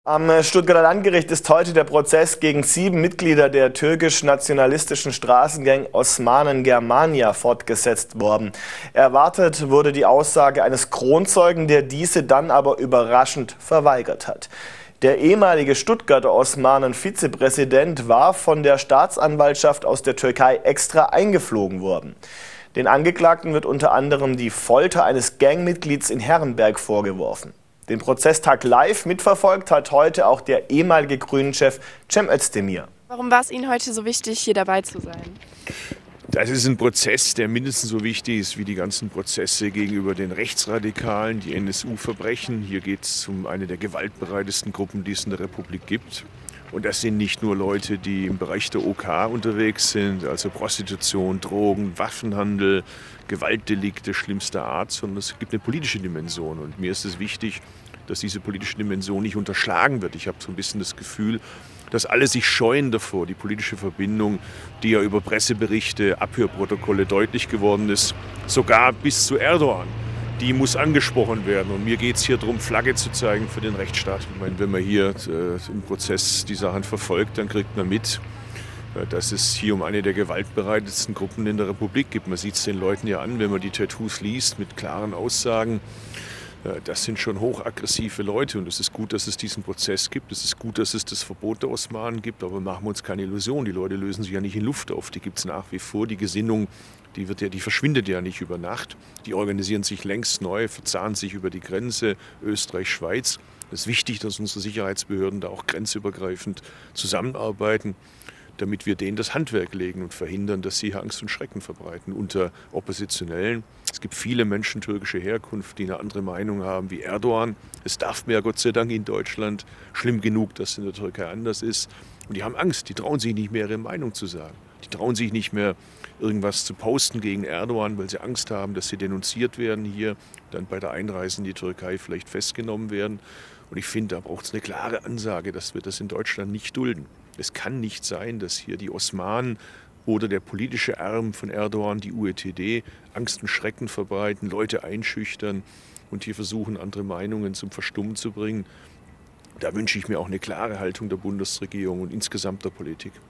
Am Stuttgarter Landgericht ist heute der Prozess gegen 7 Mitglieder der türkisch-nationalistischen Straßengang Osmanen Germania fortgesetzt worden. Erwartet wurde die Aussage eines Kronzeugen, der diese dann aber überraschend verweigert hat. Der ehemalige Stuttgarter Osmanen-Vizepräsident war von der Staatsanwaltschaft aus der Türkei extra eingeflogen worden. Den Angeklagten wird unter anderem die Folter eines Gangmitglieds in Herrenberg vorgeworfen. Den Prozesstag live mitverfolgt hat heute auch der ehemalige Grünen-Chef Cem Özdemir. Warum war es Ihnen heute so wichtig, hier dabei zu sein? Das ist ein Prozess, der mindestens so wichtig ist wie die ganzen Prozesse gegenüber den Rechtsradikalen, die NSU-Verbrechen. Hier geht es um eine der gewaltbereitesten Gruppen, die es in der Republik gibt. Und das sind nicht nur Leute, die im Bereich der OK unterwegs sind, also Prostitution, Drogen, Waffenhandel, Gewaltdelikte schlimmster Art, sondern es gibt eine politische Dimension. Und mir ist es wichtig, dass diese politische Dimension nicht unterschlagen wird. Ich habe so ein bisschen das Gefühl, dass alle sich scheuen davor, die politische Verbindung, die ja über Presseberichte, Abhörprotokolle deutlich geworden ist, sogar bis zu Erdogan. Die muss angesprochen werden. Und mir geht es hier darum, Flagge zu zeigen für den Rechtsstaat. Ich meine, wenn man hier im Prozess die Sachen verfolgt, dann kriegt man mit, dass es hier um eine der gewaltbereitetsten Gruppen in der Republik geht. Man sieht es den Leuten ja an, wenn man die Tattoos liest mit klaren Aussagen. Das sind schon hochaggressive Leute und es ist gut, dass es diesen Prozess gibt. Es ist gut, dass es das Verbot der Osmanen gibt, aber machen wir uns keine Illusion. Die Leute lösen sich ja nicht in Luft auf. Die gibt es nach wie vor. Die Gesinnung, die verschwindet ja nicht über Nacht. Die organisieren sich längst neu, verzahnen sich über die Grenze Österreich, Schweiz. Es ist wichtig, dass unsere Sicherheitsbehörden da auch grenzübergreifend zusammenarbeiten, damit wir denen das Handwerk legen und verhindern, dass sie hier Angst und Schrecken verbreiten unter Oppositionellen. Es gibt viele Menschen türkischer Herkunft, die eine andere Meinung haben wie Erdogan. Es darf mir ja Gott sei Dank in Deutschland. Schlimm genug, dass es in der Türkei anders ist. Und die haben Angst, die trauen sich nicht mehr, ihre Meinung zu sagen. Die trauen sich nicht mehr, irgendwas zu posten gegen Erdogan, weil sie Angst haben, dass sie denunziert werden hier, dann bei der Einreise in die Türkei vielleicht festgenommen werden. Und ich finde, da braucht es eine klare Ansage, dass wir das in Deutschland nicht dulden. Es kann nicht sein, dass hier die Osmanen oder der politische Arm von Erdogan, die UETD, Angst und Schrecken verbreiten, Leute einschüchtern und hier versuchen, andere Meinungen zum Verstummen zu bringen. Da wünsche ich mir auch eine klare Haltung der Bundesregierung und insgesamt der Politik.